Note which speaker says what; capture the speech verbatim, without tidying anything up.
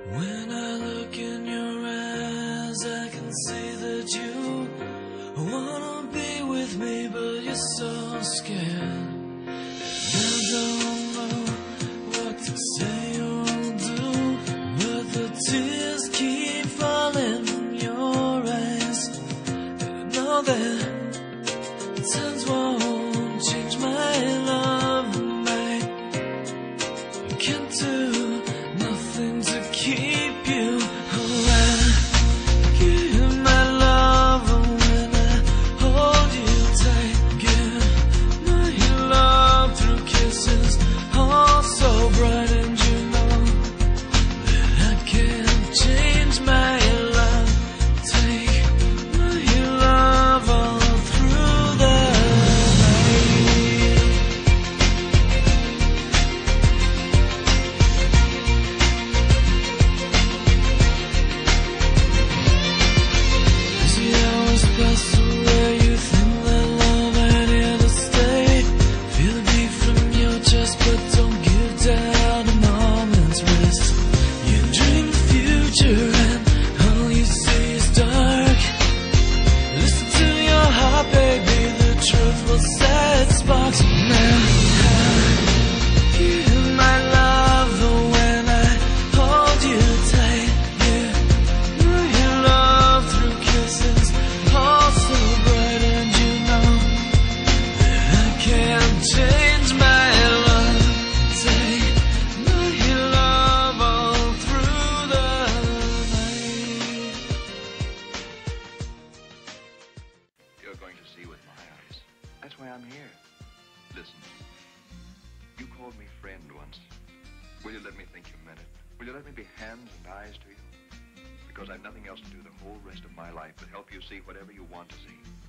Speaker 1: When I look in your eyes, I can see that you wanna be with me, but you're so scared. You don't know what to say or do, but the tears keep falling from your eyes. And I know that times won't change my love, and I can't do nothing to keep you away. Give my love when I hold you tight. Give my love through kisses, all so bright. And you know that I can't change my love. Take my love all through the night. As the hours pass away, you think that love ain't here to stay. Feel the beat from your chest, but don't give down a moment's rest. You dream the future and all you see is dark. Listen to your heart, baby, the truth will set sparks. Now I give my love when I hold you tight. Give my love through kisses, all so bright. And you know that I can't change my love. Take my love all through the night.
Speaker 2: You're going to see with my eyes. That's why I'm here. Listen, you called me friend once. Will you let me think you meant it? Will you let me be hands and eyes to you? Because I've nothing else to do the whole rest of my life but help you see whatever you want to see.